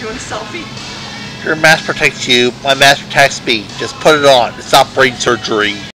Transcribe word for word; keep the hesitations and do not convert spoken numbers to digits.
doing a selfie? Your mask protects you. My mask protects me. Just put it on. It's not brain surgery.